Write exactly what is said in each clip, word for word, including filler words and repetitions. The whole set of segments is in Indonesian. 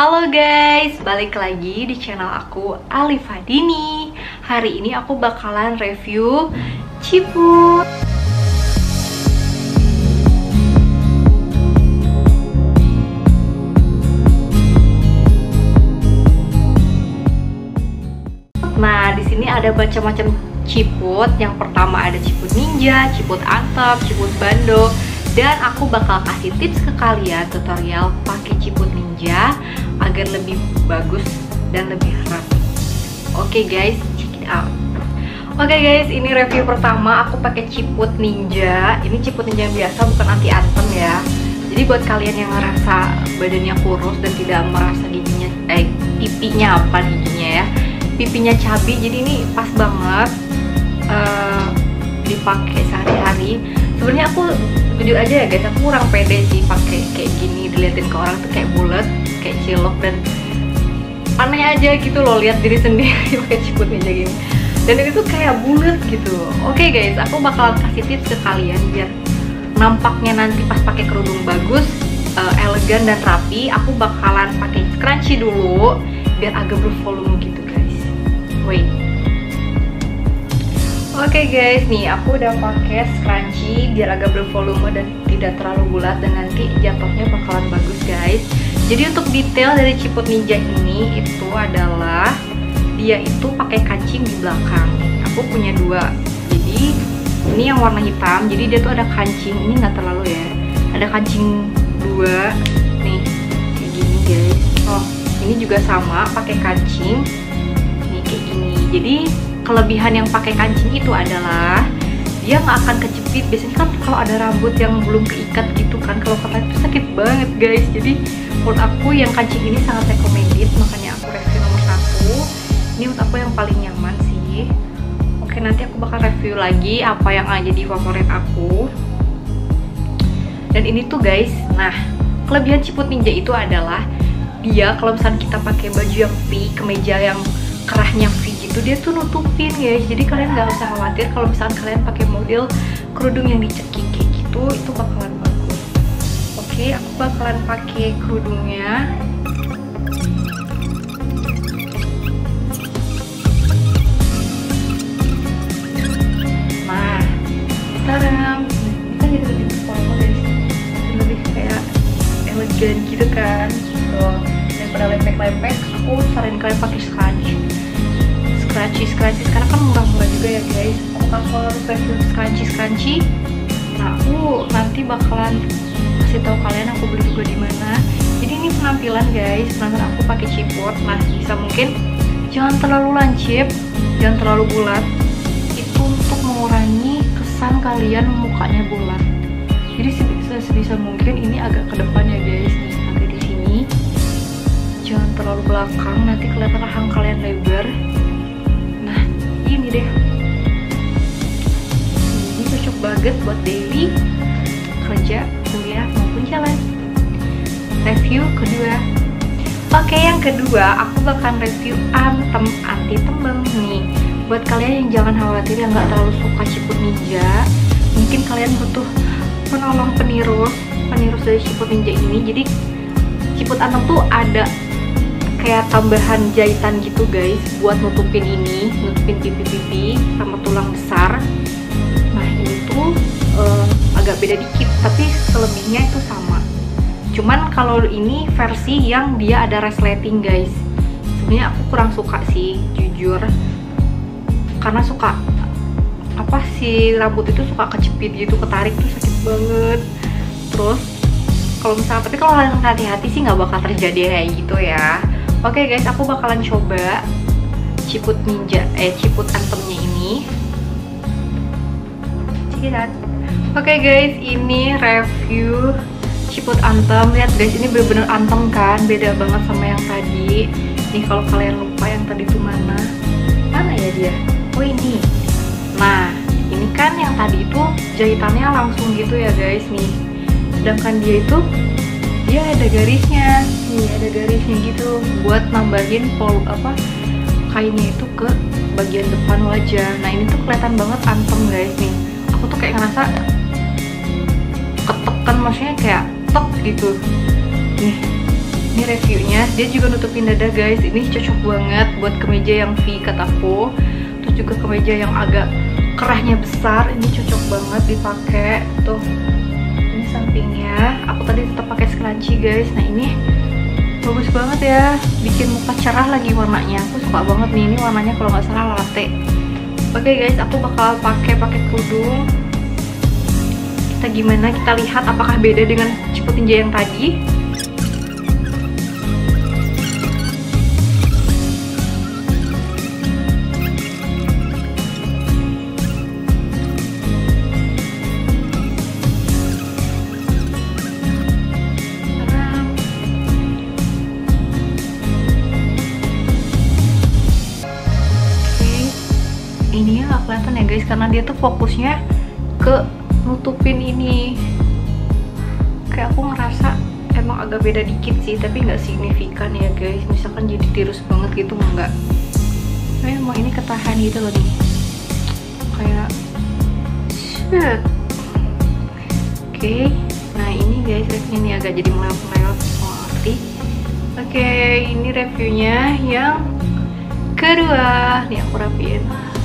Halo guys, balik lagi di channel aku Alifa Dini. Hari ini aku bakalan review Ciput. Nah, di sini ada macam-macam Ciput. Yang pertama ada Ciput Ninja, Ciput Antep, Ciput Bando. Dan aku bakal kasih tips ke kalian tutorial pakai Ciput Ninja agar lebih bagus dan lebih rapi. Oke guys, check it out. Oke guys, ini review pertama aku pakai Ciput Ninja. Ini Ciput Ninja yang biasa, bukan anti antem ya. Jadi buat kalian yang ngerasa badannya kurus dan tidak merasa giginya, eh pipinya apa giginya ya, pipinya cabi, jadi ini pas banget uh, dipakai sehari-hari. Sebenarnya aku jujur aja ya guys, aku kurang pede sih pakai kayak gini, diliatin ke orang tuh kayak bulat, kayak cilok, dan aneh aja gitu loh lihat diri sendiri pakai Ciput Ninja gini. Dan ini tuh kayak bulat gitu. Oke guys, aku bakalan kasih tips ke kalian biar nampaknya nanti pas pakai kerudung bagus, uh, elegan dan rapi. Aku bakalan pakai scrunchie dulu biar agak bervolume gitu guys. Wait. Oke okay guys, nih aku udah pakai scrunchie biar agak bervolume dan tidak terlalu bulat, dan nanti jatuhnya bakalan bagus guys. Jadi untuk detail dari Ciput Ninja ini itu adalah dia itu pakai kancing di belakang. Aku punya dua. Jadi ini yang warna hitam, jadi dia tuh ada kancing, ini nggak terlalu ya. Ada kancing dua nih kayak gini guys. Oh, ini juga sama pakai kancing nih kayak gini. Jadi kelebihan yang pakai kancing itu adalah dia nggak akan kejepit. Biasanya kan kalau ada rambut yang belum keikat gitu kan, kalau kata itu sakit banget guys. Jadi menurut aku yang kancing ini sangat recommended, makanya aku review nomor satu. Ini menurut aku yang paling nyaman sih. Oke, nanti aku bakal review lagi apa yang jadi favorit aku. Dan ini tuh guys, nah kelebihan Ciput Ninja itu adalah dia kalau misalnya kita pakai baju yang V, kemeja yang kerahnya V gitu, dia tuh nutupin guys. Jadi kalian nggak usah khawatir kalau misalnya kalian pakai model kerudung yang dicekik kayak gitu, itu bakalan bagus. Oke, aku bakalan pakai kerudungnya. Nah, sekarang kita jadi lebih formal guys, jadi lebih kayak elegan gitu kan. Tuh, daripada lempek-lempek, aku saranin kalian pakai scrunchie. Scrunchie, scrunchie sekarang kan murah-murah juga ya guys. Aku harus review scrunchie, scrunchie. Nah, aku nanti bakalan kasih tahu kalian aku beli juga di mana. Jadi ini penampilan guys, penampilan aku pakai Ciput. Nah, bisa mungkin jangan terlalu lancip, jangan terlalu bulat. Itu untuk mengurangi kesan kalian mukanya bulat. Jadi sebisa mungkin ini agak ke depan ya guys. Nih, sampai di sini. Jangan terlalu belakang, nanti kelihatan rahang kalian lebar. Nah, ini deh. Ini cocok banget buat daily, kerja, kuliah, maupun jalan. Review kedua. Oke, yang kedua aku bakal review Anthem anti tembem nih. Buat kalian yang jangan khawatir yang nggak terlalu suka Ciput Ninja, mungkin kalian butuh penolong penirus, penirus dari Ciput Ninja ini. Jadi Ciput Anthem tuh ada kayak tambahan jahitan gitu guys buat nutupin ini, nutupin pipi-pipi sama tulang besar. Nah, ini tuh uh, agak beda dikit, tapi selebihnya itu sama. Cuman kalau ini versi yang dia ada resleting guys. Sebenarnya aku kurang suka sih jujur, karena suka apa sih rambut itu suka kejepit gitu, ketarik tuh sakit banget. Terus kalau misalnya, tapi kalau kalian hati-hati sih nggak bakal terjadi kayak gitu ya. Oke guys, aku bakalan coba Ciput Ninja, eh Ciput Anthemnya ini. Lihat. Oke guys, ini review Ciput Anthem. Lihat guys, ini bener-bener Anthem kan, beda banget sama yang tadi. Nih kalau kalian lupa yang tadi tuh mana, mana ya dia? Oh ini. Nah, ini kan yang tadi itu jahitannya langsung gitu ya guys nih. Sedangkan dia itu dia ada garisnya, nih ada garisnya gitu buat nambahin pol apa kainnya itu ke bagian depan wajah. Nah, ini tuh kelihatan banget Anthem guys nih. Aku tuh kayak ngerasa ketekan, maksudnya kayak tek gitu nih. Ini reviewnya, dia juga nutupin dada guys. Ini cocok banget buat kemeja yang V kataku. Terus juga kemeja yang agak kerahnya besar, ini cocok banget dipakai. Tuh, ini sampingnya. Aku tadi tetap pakai scrunchie guys. Nah ini bagus banget ya, bikin muka cerah lagi warnanya. Aku suka banget nih, ini warnanya kalau nggak salah latte. Oke okay guys, aku bakal pakai pakai kerudung. Kita gimana? Kita lihat apakah beda dengan Ciput Ninja yang tadi. Ini nggak kelihatan ya guys, karena dia tuh fokusnya ke nutupin ini. Kayak aku ngerasa emang agak beda dikit sih, tapi nggak signifikan ya guys. Misalkan jadi tirus banget gitu nggak. Tapi emang ini ketahan gitu loh nih. Kayak shit. Oke, nah ini guys reviewnya nih agak jadi melewat-melewat, ngerti. Oke, ini reviewnya yang kedua. Nih aku rapiin.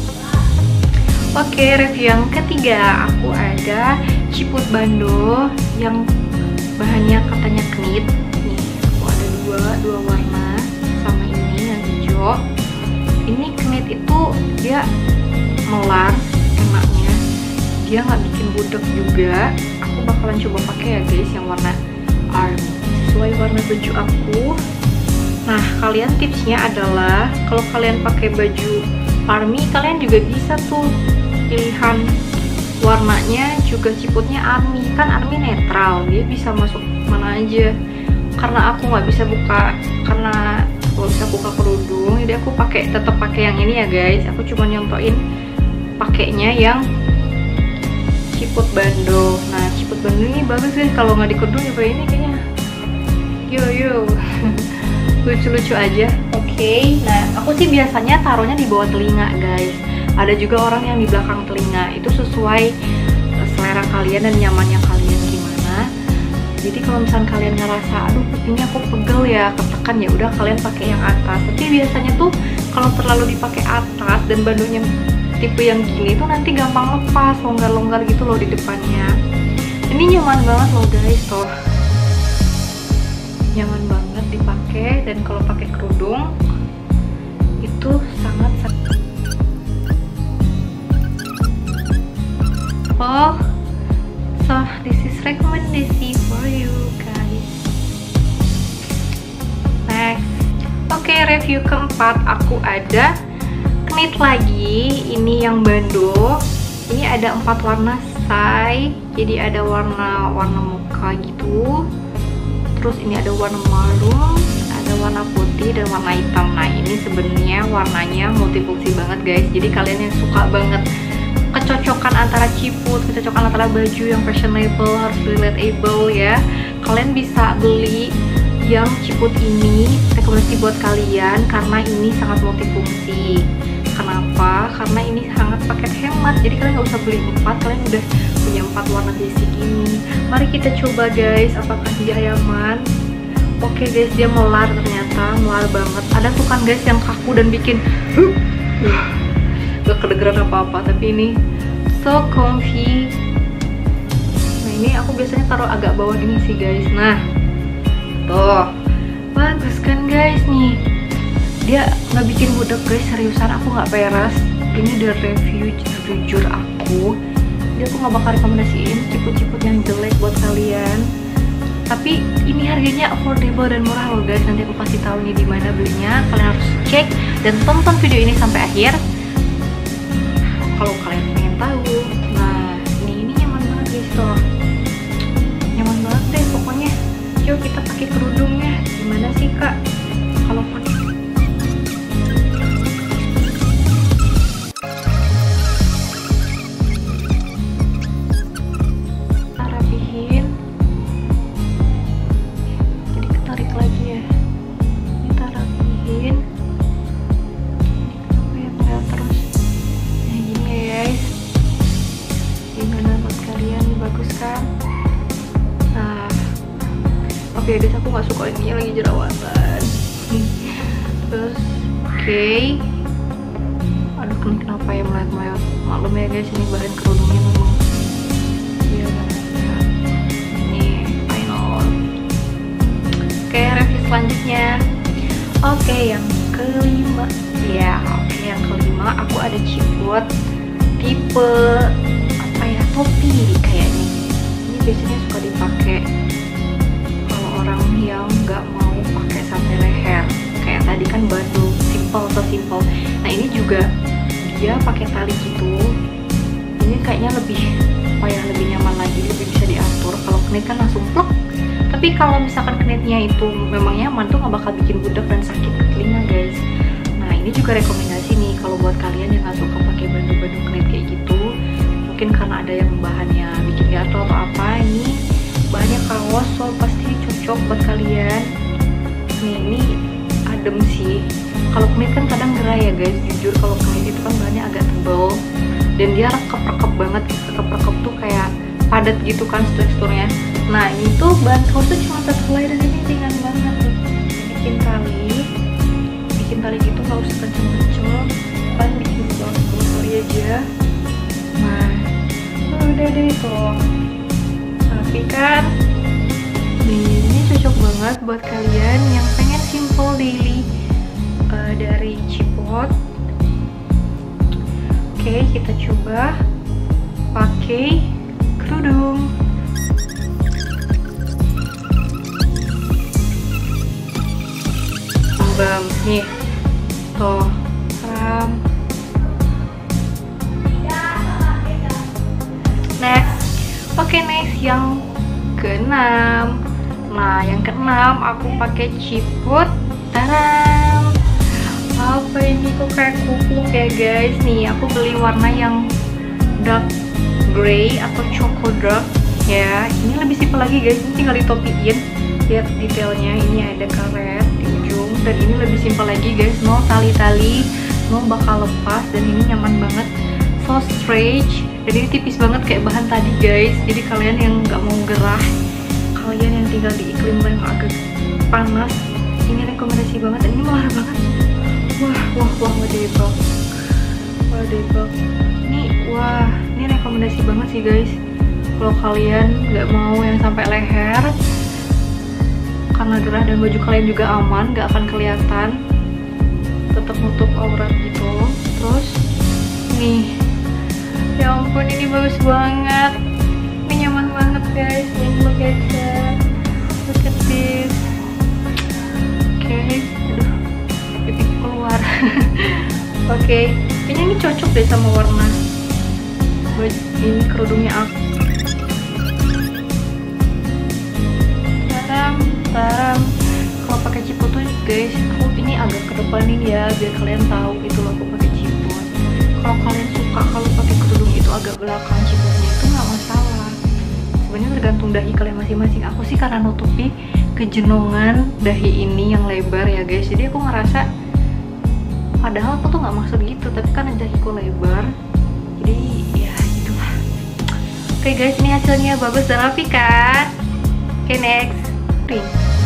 Oke, review yang ketiga, aku ada Ciput Bando yang bahannya katanya knit. Nih, aku ada dua, dua warna sama ini yang hijau. Ini knit itu dia melar enaknya, dia nggak bikin budek juga. Aku bakalan coba pakai ya guys yang warna army, sesuai warna baju aku. Nah, kalian tipsnya adalah kalau kalian pakai baju army, kalian juga bisa tuh pilihan warnanya juga ciputnya army. Kan army netral, dia bisa masuk mana aja. Karena aku nggak bisa buka, karena aku bisa buka kerudung, jadi aku pakai tetap pakai yang ini ya guys. Aku cuma nyontoin pakainya yang Ciput Bando. Nah, Ciput Bando ini bagus guys, kalau nggak di kerudung juga ini kayaknya yo yo lucu-lucu aja. Oke, okay. Nah aku sih biasanya taruhnya di bawah telinga guys. Ada juga orang yang di belakang telinga. Itu sesuai selera kalian dan nyamannya kalian gimana. Jadi kalau misalnya kalian ngerasa aduh kupingnya kok pegel ya, ketekan, ya udah kalian pakai yang atas. Tapi biasanya tuh kalau terlalu dipakai atas dan bandonya tipe yang gini tuh nanti gampang lepas, longgar-longgar gitu loh di depannya. Ini nyaman banget loh guys, tuh nyaman banget dipakai. Dan kalau pakai kerudung itu sangat oh, so this is recommendation for you guys. Next, oke, okay, review keempat aku ada knit lagi. Ini yang bando. Ini ada empat warna say. Jadi ada warna warna muka gitu. Terus ini ada warna maroon, ada warna putih dan warna hitam. Nah ini sebenarnya warnanya multifungsi banget guys. Jadi kalian yang suka banget kecocokan antara ciput, kecocokan antara baju yang fashionable, harus relatable ya, kalian bisa beli yang ciput ini. Rekomendasi buat kalian karena ini sangat multifungsi. Kenapa? Karena ini sangat paket hemat. Jadi kalian nggak usah beli empat, kalian udah punya empat warna basic ini. Mari kita coba guys, apakah dia nyaman. Oke guys, dia melar, ternyata melar banget. Ada tuh kan guys yang kaku dan bikin huh, gak kedengeran apa-apa, tapi ini so comfy. Nah ini aku biasanya taruh agak bawah gini sih guys. Nah tuh bagus kan guys. Nih dia nggak bikin budak guys, seriusan aku nggak peres. Ini the review jujur aku, jadi aku nggak bakal rekomendasiin ciput-ciput yang jelek buat kalian. Tapi ini harganya affordable dan murah loh guys. Nanti aku kasih tahu nih di mana belinya. Kalian harus cek dan tonton video ini sampai akhir kalau kalian pengen tahu. Nah ini ini nyaman banget guys, tuh nyaman banget deh pokoknya. Yuk kita pakai kerudungnya. Gimana sih kak kalau pakai? Kita rapihin. Jadi ketarik lagi ya. Kita rapihin. Gimana buat kalian, bagus kan? Nah oke okay, guys, aku nggak suka ini lagi jerawatan. Terus oke okay. Aduh ini kenapa ya melayot-melayot. Maklum ya guys, ini bahan kerudungnya memang iya banget ya. Ini final. Oke okay, review selanjutnya. Oke okay, yang kelima ya. Oke okay, yang kelima aku ada ciput tipe apa ya, topi kayaknya. Ini biasanya suka dipakai kalau orang yang nggak mau pakai sampai leher. Kayak tadi kan baju simple atau simple. Nah ini juga dia pakai tali gitu. Ini kayaknya lebih apa ya, lebih nyaman lagi, lebih bisa diatur. Kalau knit kan langsung plek. Tapi kalau misalkan knitnya itu memang nyaman tuh nggak bakal bikin budak dan sakit ke telinga guys. Nah ini juga rekomendasi nih kalau buat kalian yang nggak suka pakai baju-baju knit kayak gitu. Mungkin karena ada yang bahannya bikin gatal atau apa, ini bahannya kaos, so pasti cocok buat kalian. Nih ini adem sih. Kalau knit kan kadang gerah ya guys, jujur kalau knit itu kan bahannya agak tebal dan dia rekep-rekep banget. Rekep-rekep tuh kayak padat gitu kan teksturnya. Nah ini tuh bahan kaos tuh cuma satu helai dan ini ringan banget nih. Bikin tali, bikin tali gitu nggak usah kenceng-kenceng, kan bikin dua tali aja. Nah udah deh tuh, tapi kan nih, ini cocok banget buat kalian yang pengen simple daily uh, dari Ciput. Oke kita coba pakai kerudung. Bam nih tuh ram. Next, oke okay, next yang keenam. Nah yang keenam aku pakai Ciput. Taram. Apa ini kok kayak kupluk ya guys. Nih aku beli warna yang dark grey atau choco dark ya. Ini lebih simpel lagi guys, ini tinggal ditopiin. Lihat detailnya, ini ada karet di ujung dan ini lebih simpel lagi guys. No tali-tali, no bakal lepas dan ini nyaman banget. So stretch dan ini tipis banget kayak bahan tadi guys. Jadi kalian yang nggak mau gerah, kalian yang tinggal di iklim yang agak panas, ini rekomendasi banget. Dan ini melarang banget. Wah wah wah wadebak, wadebak. Ini wah ini rekomendasi banget sih guys. Kalau kalian nggak mau yang sampai leher, karena gerah dan baju kalian juga aman, nggak akan kelihatan, tetap nutup aurat gitu. Terus nih, ya ampun ini bagus banget, ini nyaman banget guys. Nih look at that, look at this. Oke, okay. Aduh, pipi keluar. Oke, okay. Kayaknya ini cocok deh sama warna baju ini kerudungnya aku. Taram, taram. Kalau pakai Ciput tuh guys, aku ini agak ke depanin ya biar kalian tahu gitu loh aku pakai Ciput. Kalau kalian suka kalau pakai kerudung itu agak belakang Ciputnya itu nggak masalah. Sebenarnya tergantung dahi kalian masing-masing. Aku sih karena nutupi kejenongan dahi ini yang lebar ya guys, jadi aku ngerasa padahal aku tuh nggak maksud gitu, tapi karena dahiku lebar jadi ya itulah. Oke okay guys, ini hasilnya bagus dan rapi kan. Oke okay, next. Oke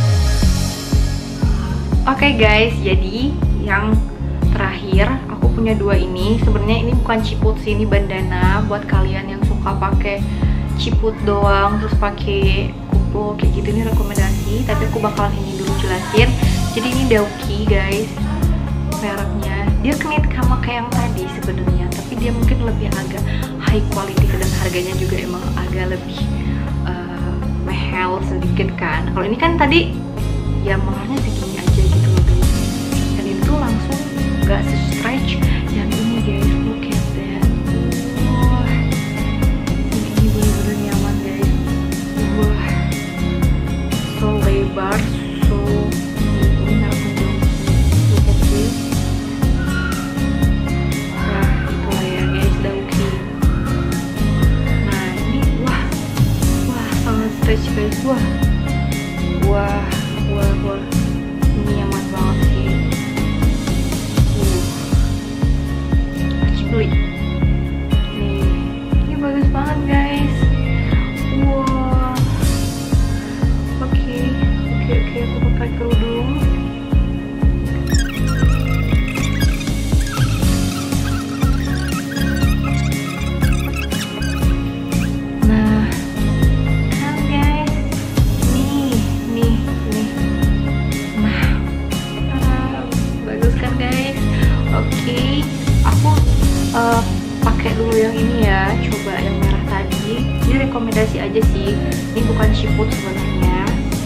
okay guys, jadi yang terakhir aku punya dua ini. Sebenarnya ini bukan Ciput sih, ini bandana buat kalian yang suka pakai Ciput doang terus pakai kupu kayak gitu. Ini rekomendasi, tapi aku bakalan ini dulu jelasin. Jadi ini Dauki guys, mereknya. Dia knit sama kayak yang tadi sebenarnya, tapi dia mungkin lebih agak high quality dan harganya juga emang agak lebih uh, mahal sedikit kan. Kalau ini kan tadi ya mahalnya segini aja gitu loh guys. Dan itu langsung nggak se-stretch yang ini guys. Look at that. Wah, ini, ini bener-bener nyaman guys. Wah, so lebar, so ini langsung jauh. Look at this. Wah, itulah ya guys, Dauki. Nah ini wah, wah sangat stretch guys. Wah, wah, wah, wah. Ini nyaman banget sih. Uh, harus beli. Nih, ini bagus banget guys. Wah, oke, oke, oke. Aku uh, pakai dulu yang ini ya, coba yang merah tadi. Ini rekomendasi aja sih, ini bukan Ciput sebenarnya.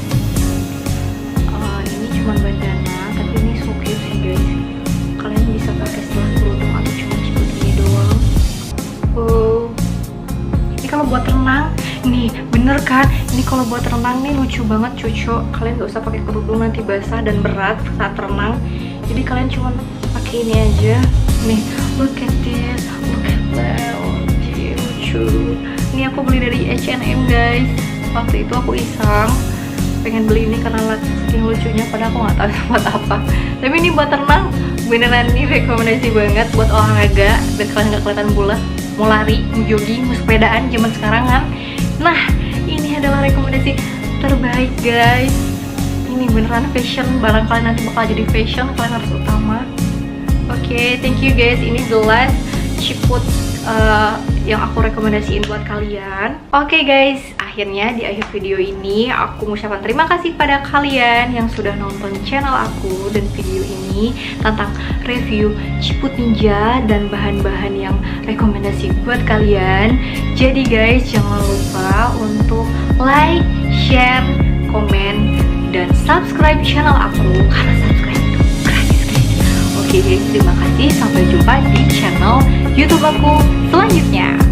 Uh, ini cuma bandana, tapi ini so cute sih guys. Kalian bisa pakai setelah kerudung atau cuma Ciput ini doang. Oh, ini kalau buat renang, nih bener kan? Ini kalau buat renang nih lucu banget cucu. Kalian gak usah pakai kerudung nanti basah dan berat saat renang. Jadi kalian cuma pakai ini aja. Nih, look at this, look at that, oh, gee, lucu. Ini aku beli dari H and M guys. Waktu itu aku iseng pengen beli ini karena saking lucunya, padahal aku nggak tahu buat apa. Tapi ini buat renang beneran nih rekomendasi banget buat olahraga biar kalian nggak kelihatan bulat. Mau lari, mau jogging, mau sepedaan zaman sekarang kan. Nah, ini adalah rekomendasi terbaik guys. Ini beneran fashion, barang kalian nanti bakal jadi fashion, kalian harus utama. Oke, okay, thank you guys. Ini the last Ciput uh, yang aku rekomendasiin buat kalian. Oke okay guys, akhirnya di akhir video ini aku mengucapkan terima kasih pada kalian yang sudah nonton channel aku dan video ini tentang review Ciput Ninja dan bahan-bahan yang rekomendasi buat kalian. Jadi guys, jangan lupa untuk like, share, komen, dan subscribe channel aku karena subscribe itu gratis guys. Oke guys, terima kasih. Sampai jumpa di channel YouTube aku selanjutnya.